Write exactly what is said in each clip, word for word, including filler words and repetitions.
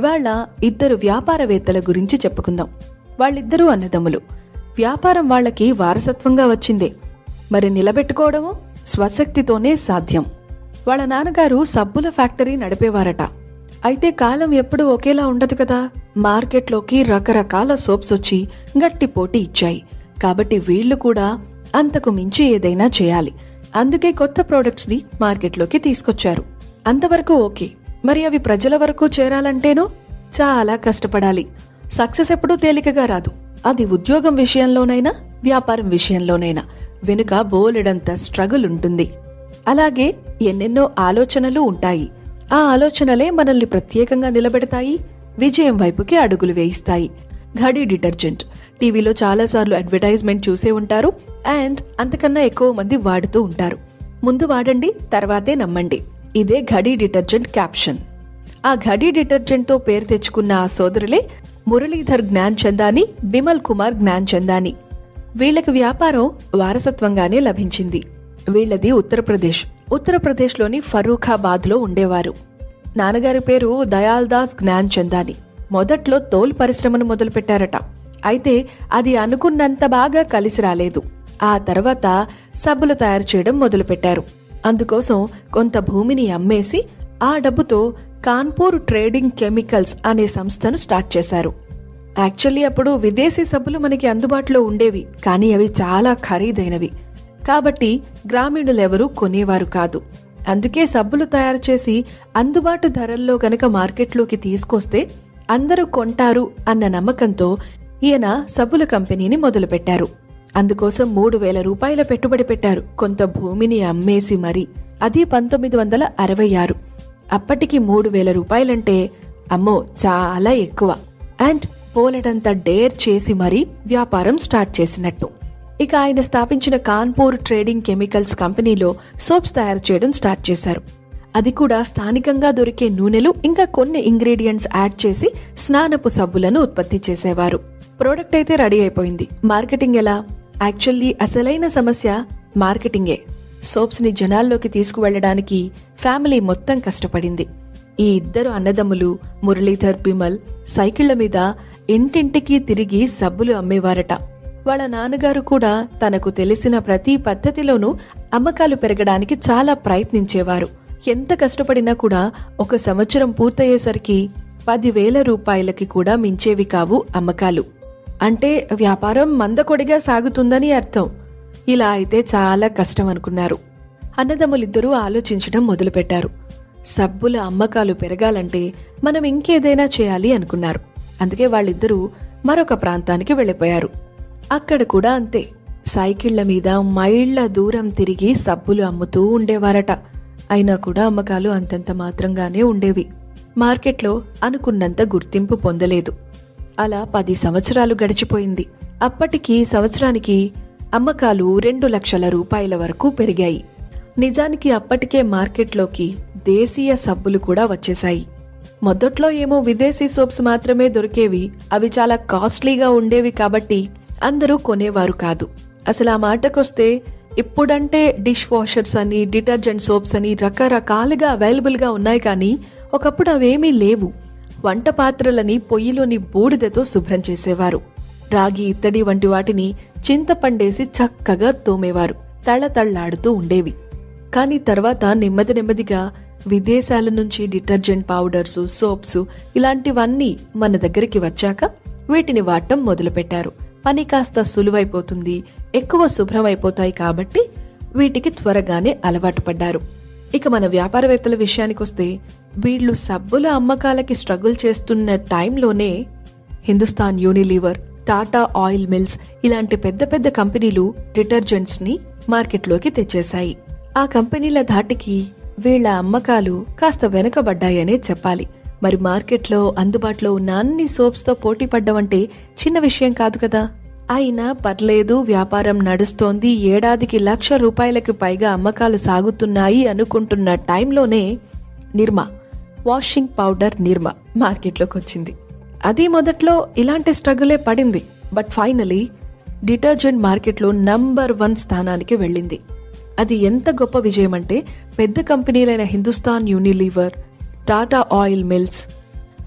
ఇవాళ ఇద్దరు వ్యాపారవేత్తల గురించి చెప్పుకుందాం. వాళ్ళిద్దరూ అన్నదమ్ములు. వ్యాపారం వాళ్లకి వారసత్వంగా వచ్చిందే, మరి నిలబెట్టుకోవడము స్వశక్తితోనే సాధ్యం. వాళ్ళ నాన్నగారు సబ్బుల ఫ్యాక్టరీ నడిపేవారట. అయితే కాలం ఎప్పుడూ ఒకేలా ఉండదు కదా. మార్కెట్లోకి రకరకాల సోప్స్ వచ్చి గట్టి పోటీ ఇచ్చాయి. కాబట్టి వీళ్లు కూడా అంతకు మించి ఏదైనా చేయాలి. అందుకే కొత్త ప్రొడక్ట్స్ ని మార్కెట్లోకి తీసుకొచ్చారు. అంతవరకు ఓకే, మరి అవి ప్రజల వరకు చేరాలంటేనో చాలా కష్టపడాలి. సక్సెస్ ఎప్పుడూ తేలికగా రాదు. అది ఉద్యోగం విషయంలోనైనా వ్యాపారం విషయంలోనైనా వెనుక బోలెడంత స్ట్రగుల్ ఉంటుంది. అలాగే ఎన్నెన్నో ఆలోచనలు ఉంటాయి. ఆ ఆలోచనలే మనల్ని ప్రత్యేకంగా నిలబెడతాయి, విజయం వైపుకి అడుగులు వేయిస్తాయి. ఘడీ డిటర్జెంట్ టీవీలో చాలాసార్లు అడ్వర్టైజ్మెంట్ చూసే ఉంటారు. అండ్ అంతకన్నా ఎక్కువ మంది వాడుతూ ఉంటారు. ముందు వాడండి, తర్వాతే నమ్మండి. ఇదే ఘడీ డిటర్జెంట్ క్యాప్షన్. ఆ ఘడీ డిటర్జెంట్ తో పేరు తెచ్చుకున్న ఆ సోదరులే మురళీధర్ జ్ఞాన్ చందాని, బిమల్ కుమార్ జ్ఞాన్ చందాని. వీళ్లకు వ్యాపారం వారసత్వంగానే లభించింది. వీళ్లది ఉత్తరప్రదేశ్. ఉత్తరప్రదేశ్లోని ఫరూఖాబాద్ లో ఉండేవారు. నాన్నగారి పేరు దయాల్ దాస్ జ్ఞాన్ చందాని. మొదట్లో తోలు పరిశ్రమను మొదలుపెట్టారట. అయితే అది అనుకున్నంత బాగా కలిసి రాలేదు. ఆ తర్వాత సబ్బులు తయారు చేయడం మొదలుపెట్టారు. అందుకోసం కొంత భూమిని అమ్మేసి ఆ డబ్బుతో కాన్పూర్ ట్రేడింగ్ కెమికల్స్ అనే సంస్థను స్టార్ట్ చేశారు. యాక్చువల్లీ అప్పుడు విదేశీ సబ్బులు మనకి అందుబాటులో ఉండేవి, కానీ అవి చాలా ఖరీదైనవి. కాబట్టి గ్రామీణులెవరూ కొనేవారు కాదు. అందుకే సబ్బులు తయారు చేసి అందుబాటు ధరల్లో గనక మార్కెట్లోకి తీసుకొస్తే అందరూ కొంటారు అన్న నమ్మకంతో ఈయన సబ్బుల కంపెనీని మొదలుపెట్టారు. అందుకోసం మూడు వేల రూపాయల పెట్టుబడి పెట్టారు, కొంత భూమిని అమ్మేసి మరి. అది పంతొమ్మిది వందల అరవై ఆరు. అప్పటికి మూడు వేల రూపాయలంటే అమ్మో చాలా ఎక్కువ. అండ్ పోలెడంత డేర్ చేసి మరీ వ్యాపారం స్టార్ట్ చేసినట్టు. ఇక ఆయన స్థాపించిన కాన్పూర్ ట్రేడింగ్ కెమికల్స్ కంపెనీలో సోప్స్ తయారు చేయడం స్టార్ట్ చేశారు. అది కూడా స్థానికంగా దొరికే నూనెలు ఇంకా కొన్ని ఇంగ్రీడియంట్స్ యాడ్ చేసి స్నానపు సబ్బులను ఉత్పత్తి చేసేవారు. ప్రోడక్ట్ అయితే రెడీ అయిపోయింది. మార్కెటింగ్ ఎలా? యాక్చువల్లీ అసలైన సమస్య మార్కెటింగే. సోప్స్ ని జనాల్లోకి తీసుకువెళ్లడానికి ఫ్యామిలీ మొత్తం కష్టపడింది. ఈ ఇద్దరు అన్నదమ్ములు మురళీధర్, బిమల్ సైకిళ్ల మీద ఇంటింటికి తిరిగి సబ్బులు అమ్మేవారట. వాళ్ళ నాన్నగారు కూడా తనకు తెలిసిన ప్రతి పద్ధతిలోనూ అమ్మకాలు పెరగడానికి చాలా ప్రయత్నించేవారు. ఎంత కష్టపడినా కూడా ఒక సంవత్సరం పూర్తయ్యేసరికి పదివేల రూపాయలకి కూడా మించేవి కావు అమ్మకాలు. అంటే వ్యాపారం మందకొడిగా సాగుతుందని అర్థం. ఇలా అయితే చాలా కష్టం అనుకున్నారు. అన్నదమ్ములిద్దరూ ఆలోచించడం మొదలుపెట్టారు. సబ్బుల అమ్మకాలు పెరగాలంటే మనం ఇంకేదైనా చేయాలి అనుకున్నారు. అందుకే వాళ్ళిద్దరూ మరొక ప్రాంతానికి వెళ్లిపోయారు. అక్కడ కూడా అంతే, సైకిళ్ల మీద మైళ్ల దూరం తిరిగి సబ్బులు అమ్ముతూ ఉండేవారట. అయినా కూడా అమ్మకాలు అంతంత మాత్రంగానే ఉండేవి. మార్కెట్లో అనుకున్నంత గుర్తింపు పొందలేదు. అలా పది సంవత్సరాలు గడిచిపోయింది. అప్పటికి సంవత్సరానికి అమ్మకాలు రెండు లక్షల రూపాయల వరకు పెరిగాయి. నిజానికి అప్పటికే మార్కెట్లోకి దేశీయ సబ్బులు కూడా వచ్చేశాయి. మొదట్లో ఏమో విదేశీ సోప్స్ మాత్రమే దొరికేవి. అవి చాలా కాస్ట్లీగా ఉండేవి కాబట్టి అందరూ కొనేవారు కాదు. అసలు ఆ మాటకొస్తే ఇప్పుడంటే డిష్ వాషర్స్ అని, డిటర్జెంట్ సోప్స్ అని రకరకాలుగా అవైలబుల్ గా ఉన్నాయి. కానీ ఒకప్పుడు అవేమీ లేవు. వంట పాత్రలని పొయ్యిలోని బూడిదతో శుభ్రం చేసేవారు. రాగి, ఇత్తడి వంటి వాటిని చింతపండేసి చక్కగా తోమేవారు. తళతళ్లాడుతూ ఉండేవి. కానీ తర్వాత నెమ్మది నెమ్మదిగా విదేశాల నుంచి డిటర్జెంట్ పౌడర్స్, సోప్స్ ఇలాంటివన్నీ మన దగ్గరికి వచ్చాక వీటిని వాడటం మొదలుపెట్టారు. పని కాస్త సులువైపోతుంది, ఎక్కువ శుభ్రమైపోతాయి కాబట్టి వీటికి త్వరగానే అలవాటు పడ్డారు. ఇక మన వ్యాపారవేత్తల విషయానికొస్తే వీళ్లు సబ్బుల అమ్మకాలకి స్ట్రగుల్ చేస్తున్న టైంలోనే Hindustan Unilever, Tata oil mills ఇలాంటి పెద్ద పెద్ద కంపెనీలు డిటర్జెంట్స్ ని మార్కెట్లోకి తెచ్చేశాయి. ఆ కంపెనీల ధాటికి వీళ్ల అమ్మకాలు కాస్త వెనకబడ్డాయనే చెప్పాలి. మరి మార్కెట్లో అందుబాటులో ఉన్న అన్ని సోప్స్ తో పోటీ పడ్డమంటే చిన్న విషయం కాదు కదా. అయినా పర్లేదు, వ్యాపారం నడుస్తోంది, ఏడాదికి లక్ష రూపాయలకు పైగా అమ్మకాలు సాగుతున్నాయి అనుకుంటున్న టైంలోనే నిర్మా వాషింగ్ పౌడర్ నిర్మా మార్కెట్లోకి వచ్చింది. అది మొదట్లో ఇలాంటి స్ట్రగులే పడింది. బట్ ఫైనలీ డిటర్జెంట్ మార్కెట్లో నంబర్ వన్ స్థానానికి వెళ్ళింది. అది ఎంత గొప్ప విజయం అంటే పెద్ద కంపెనీలైన Hindustan Unilever, Tata oil mills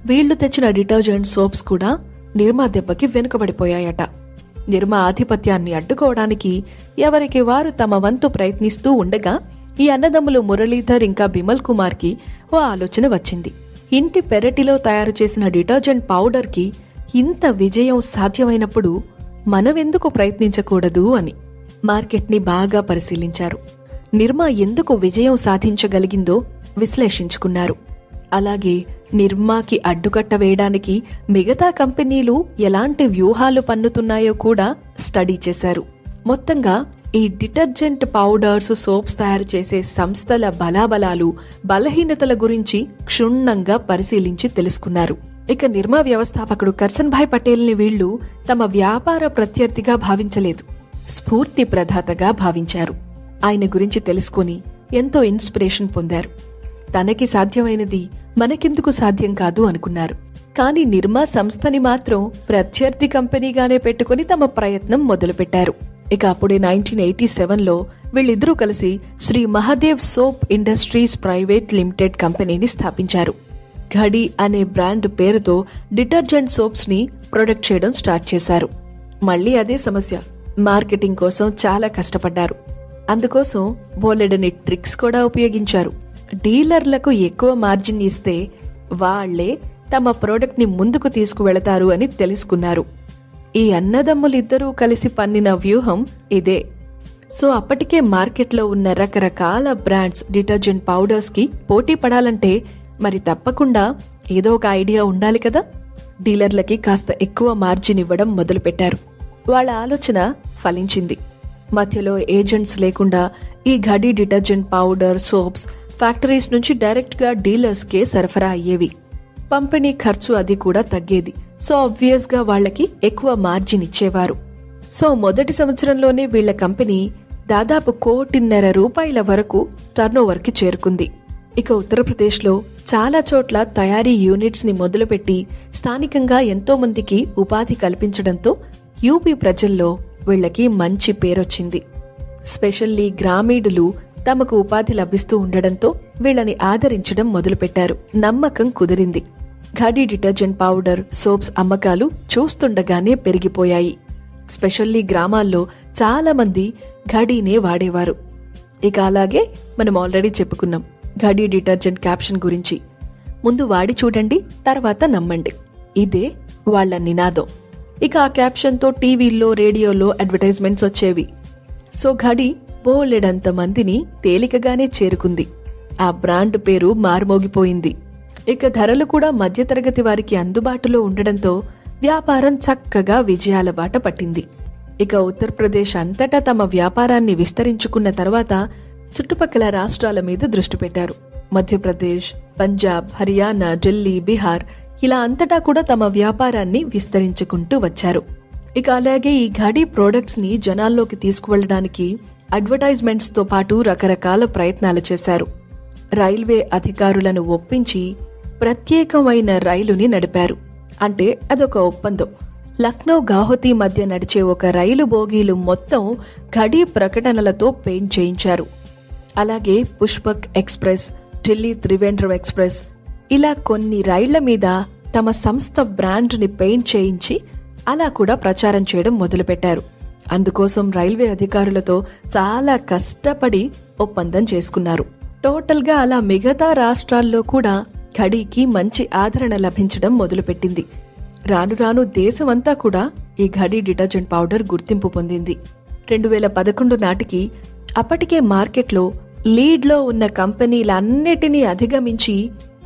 వీళ్లు తెచ్చిన డిటర్జెంట్ సోప్స్ కూడా నిర్మా దెబ్బకి వెనుకబడిపోయాయట. నిర్మా ఆధిపత్యాన్ని అడ్డుకోవడానికి ఎవరికి వారు తమ వంతు ప్రయత్నిస్తూ ఉండగా ఈ అన్నదమ్ములు మురళీధర్ ఇంకా బిమల్ కుమార్ కి ఓ ఆలోచన వచ్చింది. ఇంటి పెరటిలో తయారు చేసిన డిటర్జెంట్ పౌడర్ కి ఇంత విజయం సాధ్యమైనప్పుడు మనమెందుకు ప్రయత్నించకూడదు అని మార్కెట్ ని బాగా పరిశీలించారు. నిర్మా ఎందుకు విజయం సాధించగలిగిందో విశ్లేషించుకున్నారు. అలాగే నిర్మాకి అడ్డుకట్ట వేయడానికి మిగతా కంపెనీలు ఎలాంటి వ్యూహాలు పన్నుతున్నాయో కూడా స్టడీ చేశారు. మొత్తంగా ఈ డిటర్జెంట్ పౌడర్స్, సోప్స్ తయారు చేసే సంస్థల బలాబలాలు, బలహీనతల గురించి క్షుణ్ణంగా పరిశీలించి తెలుసుకున్నారు. ఇక నిర్మా వ్యవస్థాపకుడు కర్సన్ భాయ్ పటేల్ ని వీళ్లు తమ వ్యాపార ప్రత్యర్థిగా భావించలేదు, స్ఫూర్తి ప్రదాతగా భావించారు. ఆయన గురించి తెలుసుకుని ఎంతో ఇన్స్పిరేషన్ పొందారు. తనకి సాధ్యమైనది మనకెందుకు సాధ్యం కాదు అనుకున్నారు. కానీ నిర్మా సంస్థని మాత్రం ప్రత్యర్థి కంపెనీగానే పెట్టుకుని తమ ప్రయత్నం మొదలుపెట్టారు. ఇక అప్పుడే నైన్టీన్ ఎయిటీ సెవెన్ లో వీళ్ళిద్దరూ కలిసి Shri Mahadev soap industries private limited కంపెనీని స్థాపించారు. ఘడి అనే బ్రాండ్ పేరుతో డిటర్జెంట్ సోప్స్ ని ప్రొడక్ట్ చేయడం స్టార్ట్ చేశారు. మళ్లీ అదే సమస్య, మార్కెటింగ్ కోసం చాలా కష్టపడ్డారు. అందుకోసం బోలెడని ట్రిక్స్ కూడా ఉపయోగించారు. డీలర్లకు ఎక్కువ మార్జిన్ ఇస్తే వాళ్లే తమ ప్రోడక్ట్ ని ముందుకు తీసుకువెళతారు అని తెలుసుకున్నారు. ఈ అన్నదమ్ములిద్దరూ కలిసి పన్నిన వ్యూహం ఇదే. సో అప్పటికే మార్కెట్లో ఉన్న రకరకాల బ్రాండ్స్ డిటర్జెంట్ పౌడర్స్ కి పోటీ పడాలంటే మరి తప్పకుండా ఏదో ఒక ఐడియా ఉండాలి కదా. డీలర్లకి కాస్త ఎక్కువ మార్జిన్ ఇవ్వడం మొదలుపెట్టారు. వాళ్ళ ఆలోచన ఫలించింది. మధ్యలో ఏజెంట్స్ లేకుండా ఈ Ghadi detergent powder, soaps factories నుంచి డైరెక్ట్ గా డీలర్స్ కే సరఫరా అయ్యేవి. పంపిణీ ఖర్చు అది కూడా తగ్గేది. సో ఆబ్వియస్ గా వాళ్లకి ఎక్కువ మార్జిన్ ఇచ్చేవారు. సో మొదటి సంవత్సరంలోనే వీళ్ల కంపెనీ దాదాపు కోటిన్నర రూపాయల వరకు టర్నోవర్ కి చేరుకుంది. ఇక ఉత్తరప్రదేశ్ లో చాలా చోట్ల తయారీ యూనిట్స్ ని మొదలుపెట్టి స్థానికంగా ఎంతో మందికి ఉపాధి కల్పించడంతో యూపీ ప్రజల్లో వీళ్లకి మంచి పేరొచ్చింది. స్పెషల్లీ గ్రామీణులు తమకు ఉపాధి లభిస్తూ ఉండడంతో వీళ్లని ఆదరించడం మొదలుపెట్టారు. నమ్మకం కుదిరింది. ఘడి డిటర్జెంట్ పౌడర్, సోప్స్ అమ్మకాలు చూస్తుండగానే పెరిగిపోయాయి. స్పెషల్లీ గ్రామాల్లో చాలా మంది ఘడీనే వాడేవారు. ఇక అలాగే మనం ఆల్రెడీ చెప్పుకున్నాం ఘడి డిటర్జెంట్ క్యాప్షన్ గురించి. ముందు వాడి చూడండి, తర్వాత నమ్మండి. ఇదే వాళ్ల నినాదం. ఇక ఆ క్యాప్షన్ తో టీవీల్లో, రేడియోలో అడ్వర్టైజ్మెంట్స్ వచ్చేవి. సో ఘడి బోలెడంత మందిని తేలికగానే చేరుకుంది. ఆ బ్రాండ్ పేరు మార్మోగిపోయింది. ఇక ధరలు కూడా మధ్యతరగతి వారికి అందుబాటులో ఉండడంతో వ్యాపారం చక్కగా విజయాల బాట పట్టింది. ఇక ఉత్తరప్రదేశ్ అంతటా తమ వ్యాపారాన్ని విస్తరించుకున్న తర్వాత చుట్టుపక్కల రాష్ట్రాల మీద దృష్టి పెట్టారు. మధ్యప్రదేశ్, పంజాబ్, హర్యానా, ఢిల్లీ, బీహార్ ఇలా అంతటా కూడా తమ వ్యాపారాన్ని విస్తరించుకుంటూ వచ్చారు. ఇక అలాగే ఈ ఘడి ప్రోడక్ట్స్ ని జనాల్లోకి తీసుకువెళ్లడానికి అడ్వర్టైజ్మెంట్స్ తో పాటు రకరకాల ప్రయత్నాలు చేశారు. రైల్వే అధికారులను ఒప్పించి ప్రత్యేకమైన రైలుని నడిపారు. అంటే అదొక ఒప్పందం. లక్నో, గౌహతి మధ్య నడిచే ఒక రైలు బోగీలు మొత్తం ఘడి ప్రకటనలతో పెయింట్ చేయించారు. అలాగే పుష్పక్ ఎక్స్ప్రెస్, ఢిల్లీ త్రివేంద్రం ఎక్స్ప్రెస్ ఇలా కొన్ని రైళ్ల మీద తమ సంస్థ బ్రాండ్ ని పెయింట్ చేయించి అలా కూడా ప్రచారం చేయడం మొదలుపెట్టారు. అందుకోసం రైల్వే అధికారులతో చాలా కష్టపడి ఒప్పందం చేసుకున్నారు. టోటల్ గా అలా మిగతా రాష్ట్రాల్లో కూడా ఘడికి మంచి ఆదరణ లభించడం మొదలుపెట్టింది. రాను రాను దేశమంతా కూడా ఈ ఘడి డిటర్జెంట్ పౌడర్ గుర్తింపు పొందింది. రెండు వేల పదకొండు నాటికి అప్పటికే మార్కెట్లో లీడ్లో ఉన్న కంపెనీలన్నిటినీ అధిగమించి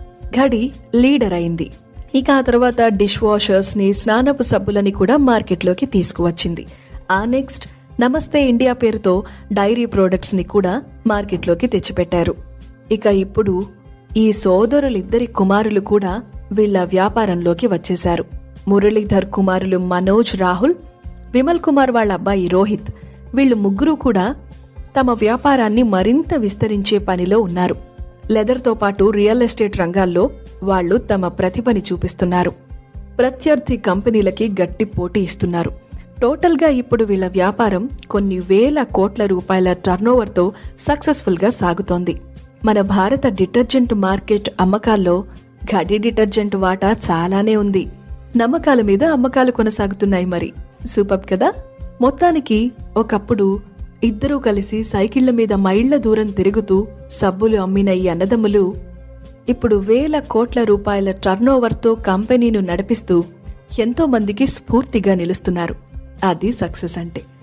ఘడి లీడర్ అయింది. ఇక ఆ తర్వాత డిష్ వాషర్స్ ని, స్నానపు సబ్బులని కూడా మార్కెట్లోకి తీసుకువచ్చింది. ఆ నెక్స్ట్ నమస్తే ఇండియా పేరుతో డైరీ ప్రోడక్ట్స్ ని కూడా మార్కెట్లోకి తెచ్చిపెట్టారు. ఇక ఇప్పుడు ఈ సోదరులిద్దరి కుమారులు కూడా వీళ్ల వ్యాపారంలోకి వచ్చేశారు. మురళీధర్ కుమారులు మనోజ్, రాహుల్, విమల్ కుమార్ వాళ్ళ అబ్బాయి రోహిత్ వీళ్లు ముగ్గురు కూడా తమ వ్యాపారాన్ని మరింత విస్తరించే పనిలో ఉన్నారు. లెదర్తో పాటు రియల్ ఎస్టేట్ రంగాల్లో వాళ్లు తమ ప్రతిభని చూపిస్తున్నారు. ప్రత్యర్థి కంపెనీలకి గట్టి పోటీ ఇస్తున్నారు. టోటల్ గా ఇప్పుడు వీళ్ల వ్యాపారం కొన్ని వేల కోట్ల రూపాయల టర్నోవర్ తో సక్సెస్ఫుల్ గా సాగుతోంది. మన భారత డిటర్జెంట్ మార్కెట్ అమ్మకాల్లో ఘడి డిటర్జెంట్ వాటా చాలానే ఉంది. నమ్మకాల మీద అమ్మకాలు కొనసాగుతున్నాయి. మరి సూపర్ కదా. మొత్తానికి ఒకప్పుడు ఇద్దరూ కలిసి సైకిళ్ల మీద మైళ్ల దూరం తిరుగుతూ సబ్బులు అమ్మిన ఈ అన్నదమ్ములు ఇప్పుడు వేల కోట్ల రూపాయల టర్నోవర్తో కంపెనీను నడిపిస్తూ ఎంతో మందికి స్ఫూర్తిగా నిలుస్తున్నారు. అది సక్సెస్ అంటే.